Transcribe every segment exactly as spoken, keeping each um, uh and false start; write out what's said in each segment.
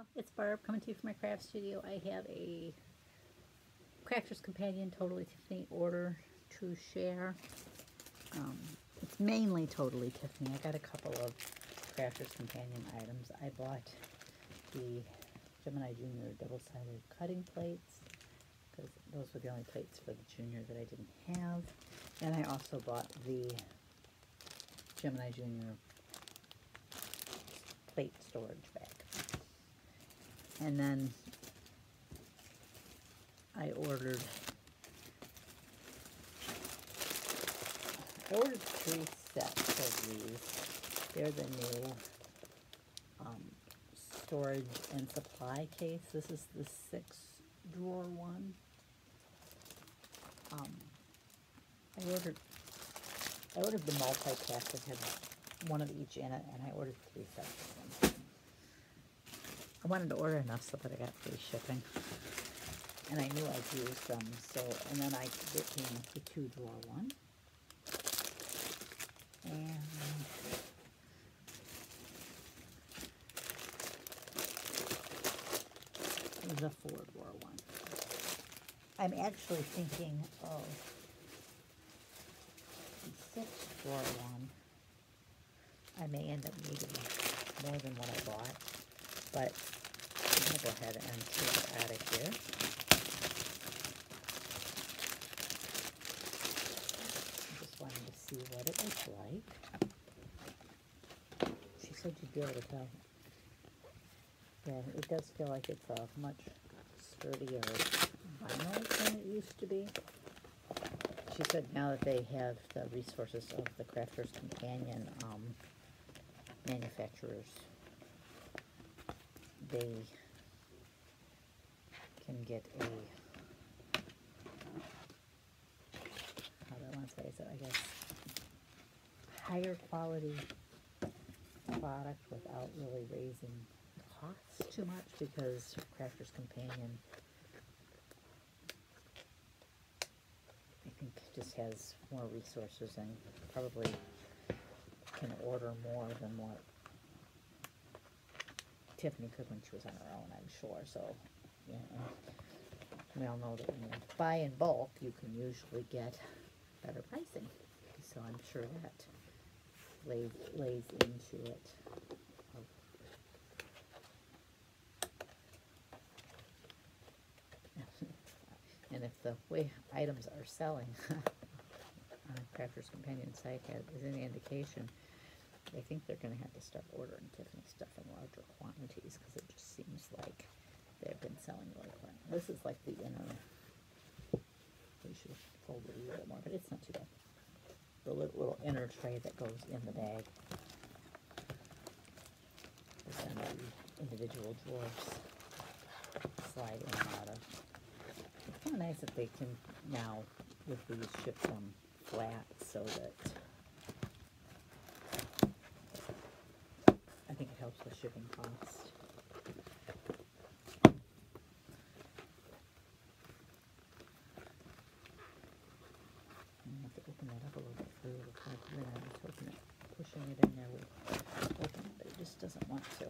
Aloha, it's Barb coming to you from my craft studio. I have a Crafter's Companion Totally Tiffany order to share. Um, it's mainly Totally Tiffany. I got a couple of Crafter's Companion items. I bought the Gemini Junior double-sided cutting plates because those were the only plates for the Junior that I didn't have. And I also bought the Gemini Junior plate storage bag. And then I ordered I ordered three sets of these. They're the new um, storage and supply case. This is the six drawer one. Um, I ordered I ordered the multi-pack that had one of each in it, and I ordered three sets of them. I wanted to order enough so that I got free shipping, and I knew I'd use them. So, and then I it came the two drawer one, and the four drawer one. I'm actually thinking of the six drawer one. I may end up needing more than what I bought, but I'm going to go ahead and take it out of here. I just wanted to see what it was like. She said you'd be able to tell. Yeah, it does feel like it's a much sturdier vinyl than it used to be. She said now that they have the resources of the Crafter's Companion um, manufacturers, they can get a, how do I want to say it, I guess, higher quality product without really raising costs too much, because Crafter's Companion, I think, just has more resources and probably can order more than what Tiffany could when she was on her own, I'm sure. So, yeah, we all know that when you buy in bulk, you can usually get better pricing. So I'm sure that lays, lays into it. And if the way items are selling on Crafter's Companion site has, is any indication, I think they're going to have to start ordering Tiffany stuff in larger quantities, because it just seems like they've been selling really quick. This is like the inner, we should fold it a little more, but it's not too bad. The little, little inner tray that goes in the bag. And then the individual drawers slide in and out of. It's kind of nice that they can now, with these, ship them flat, so that I think it helps with shipping costs. I have to open that up a little bit further. Then I was hoping it, pushing it in there would open it, but it just doesn't want to.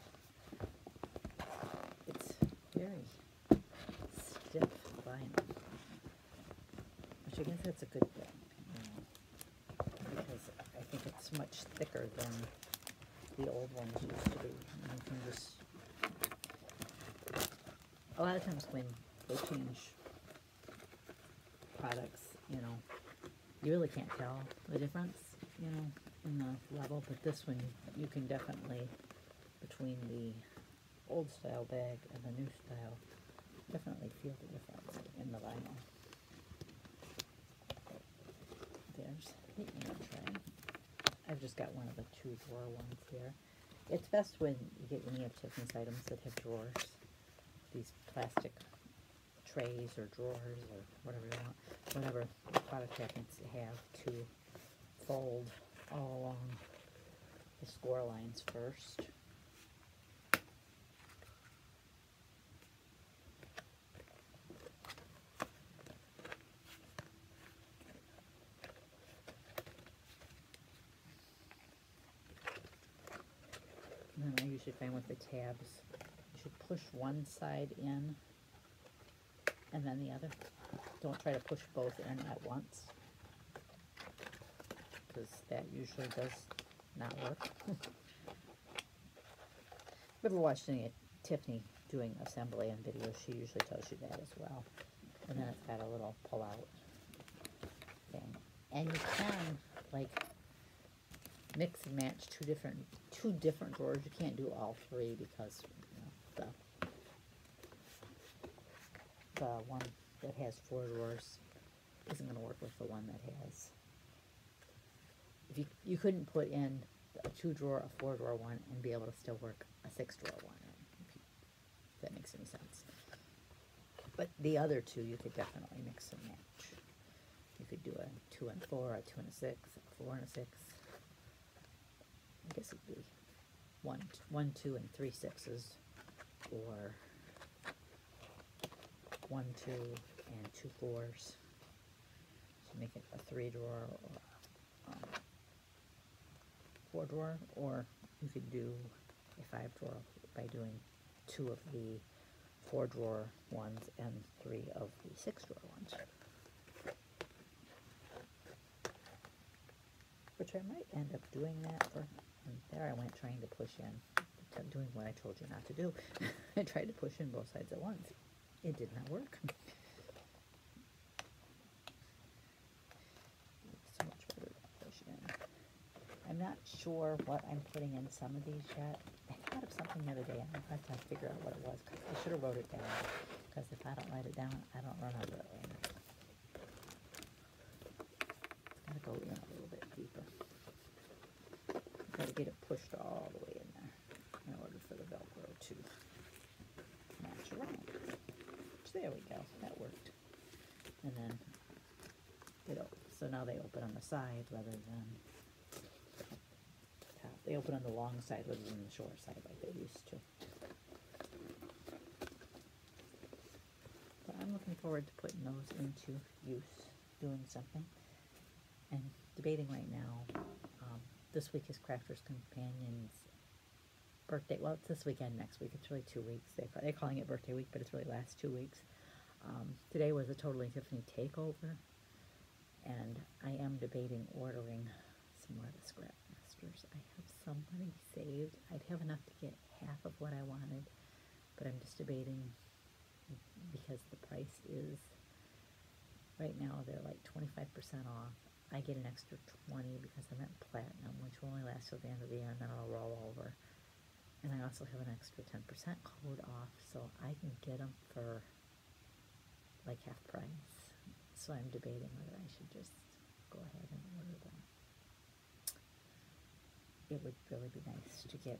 It's very stiff vinyl, which I guess that's a good thing, you know, because I think it's much thicker than the old ones used to be. And you can just, a lot of times when they change products, you know, you really can't tell the difference, you know, in the level, but this one you can definitely, between the old style bag and the new style, definitely feel the difference in the vinyl. There's the inner tray. I've just got one of the two drawer ones here. It's best when you get any of Tiffany's items that have drawers, these plastic trays or drawers or whatever you want, whatever the product happens to have, to fold all along the score lines first. And then I usually find with the tabs, You should push one side in and then the other. Don't try to push both in at once, because that usually does not work. Ever watched any of Tiffany doing assembly and videos? She usually tells you that as well. And then it's got a little pull-out thing. And you can, like, mix and match two different two different drawers. You can't do all three because, you know, the, the one that has four drawers isn't going to work with the one that has. If you, you couldn't put in a two-drawer, a four-drawer one, and be able to still work a six-drawer one, if, you, if that makes any sense. But the other two, you could definitely mix and match. You could do a two and four, a two and a six, a four and a six. I guess it'd be one, one, two, and three sixes, or one, two, and two fours. So make it a three-drawer or um, four-drawer, or you could do a five-drawer by doing two of the four-drawer ones and three of the six-drawer ones. Which I might end up doing that for, and there I went trying to push in, doing what I told you not to do. I tried to push in both sides at once. It did not work. So much better to push in. I'm not sure what I'm putting in some of these yet. I thought of something the other day, and I have to figure out what it was, because I should have wrote it down, because if I don't write it down, I don't remember it later. It's got to go in a little bit deeper. Got to get it pushed all the way in there in order for the Velcro to match around. So there we go. That worked. And then it opens. So now they open on the side rather than top. They open on the long side rather than the short side like they used to. But I'm looking forward to putting those into use, doing something, and debating right now. Um, this week is Crafters Companion's birthday. Well, it's this weekend, next week. It's really two weeks. They, they're calling it birthday week, but it's really last two weeks. Um, today was a Totally Tiffany takeover, and I am debating ordering some more of the Scrap Masters. I have some money saved. I'd have enough to get half of what I wanted, but I'm just debating because the price is, right now they're like twenty-five percent off. I get an extra twenty because I'm at Platinum, which will only last till the end of the year, and then it'll roll over. And I also have an extra ten percent code off, so I can get them for like half price. So I'm debating whether I should just go ahead and order them. It would really be nice to get.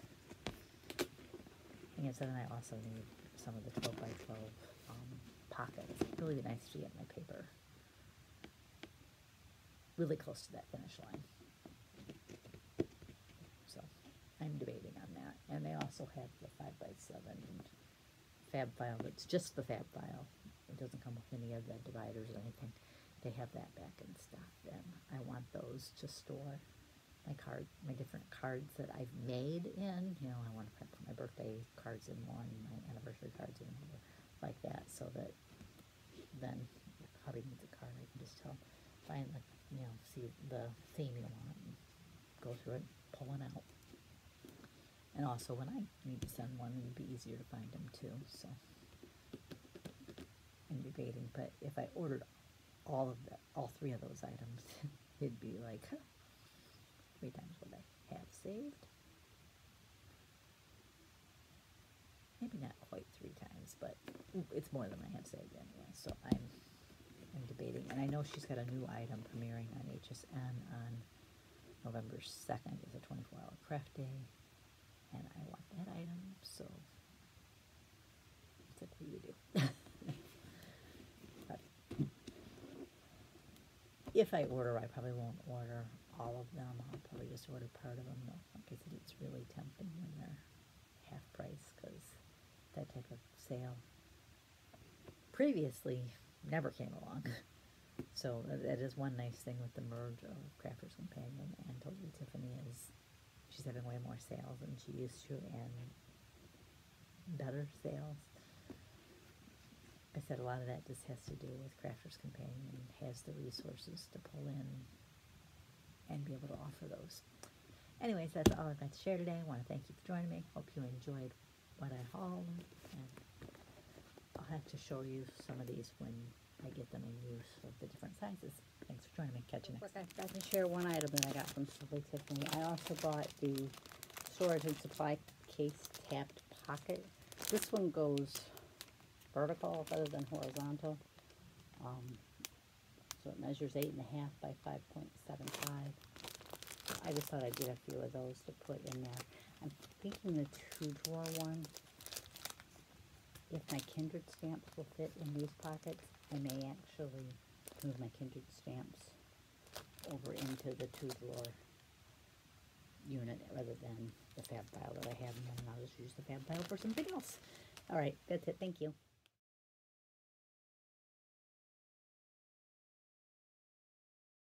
And so then I also need some of the twelve by twelve um, pockets. It'd really be nice to get my paper really close to that finish line. So I'm debating on that. And they also have the five by seven fab file. It's just the fab file. It doesn't come with any of the dividers or anything. They have that back in stock. And I want those to store my card, my different cards that I've made in. You know, I want to put my birthday cards in one, my anniversary cards in another, like that, so that then if hubby needs a card, I can just tell, find the, you know, see the theme you want, and go through it, pull one out. And also when I need to send one, it would be easier to find them too. So I'm debating, but if I ordered all of the, all three of those items, it'd be like, huh, three times what I have saved. Maybe not quite three times, but it's more than I have saved anyway. So I'm I'm debating, and I know she's got a new item premiering on H S N on November second. It's a twenty-four hour craft day, and I want that item. So it's up to you to do. But if I order, I probably won't order all of them. I'll probably just order part of them, though, because it's really tempting when they're half price, because that type of sale previously never came along. So that is one nice thing with the merge of Crafters Companion and Totally Tiffany, is she's having way more sales than she used to, and better sales. I said a lot of that just has to do with Crafters Companion has the resources to pull in and be able to offer those. Anyways, that's all I've got to share today. I want to thank you for joining me. Hope you enjoyed what I hauled, and I'll have to show you some of these when I get them in use of the different sizes. Thanks for joining me. Catch you next time. I can share one item that I got from Simply Tiffany. I also bought the storage and supply case tapped pocket. This one goes vertical rather than horizontal. Um, so it measures eight and a half by five point seven five. I just thought I'd get a few of those to put in there. I'm thinking the two drawer one, if my Kindred stamps will fit in these pockets, I may actually move my Kindred stamps over into the two drawer unit rather than the fab file that I have, and then I'll just use the fab file for something else. All right, that's it. Thank you.